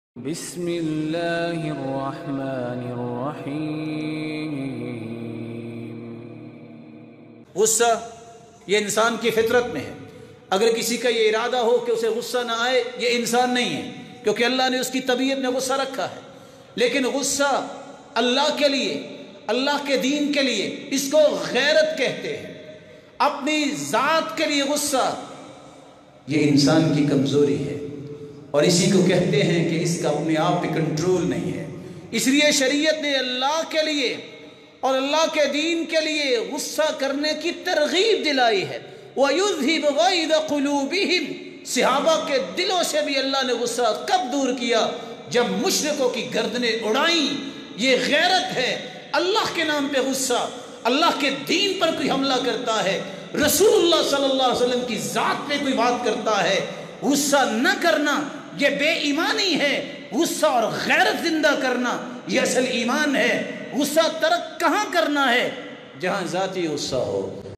بسم اللہ الرحمن الرحیم۔ غصہ یہ انسان کی فطرت میں ہے۔ اگر کسی کا یہ ارادہ ہو کہ اسے غصہ نہ آئے، یہ انسان نہیں ہے، کیونکہ اللہ نے اس کی طبیعت میں غصہ رکھا ہے۔ لیکن غصہ اللہ کے لیے، اللہ کے دین کے لیے، اس کو غیرت کہتے ہیں۔ اپنی ذات کے لیے غصہ یہ انسان کی کمزوری ہے، اور اسی کو کہتے ہیں کہ اس کا اپنے آپ پہ کنٹرول نہیں ہے۔ اس لیے شریعت نے اللہ کے لیے اور اللہ کے دین کے لیے غصہ کرنے کی ترغیب دلائی ہے۔ وَيُذْهِبْ غَيْظَ قُلُوبِهِمْ، صحابہ کے دلوں سے بھی اللہ نے غصہ کب دور کیا؟ جب مشرکوں کی گردنیں اڑائیں۔ یہ غیرت ہے۔ اللہ کے نام پہ غصہ، اللہ کے دین پر کوئی حملہ کرتا ہے، رسول اللہ صلی اللہ علیہ وسلم کی ذات پہ کوئی بات کرتا ہے، غصہ نہ کرنا یہ بے ایمانی ہے۔ غصہ اور غیرت زندہ کرنا یہ اصل ایمان ہے۔ غصہ ترک کہاں کرنا ہے؟ جہاں ذاتی غصہ ہو۔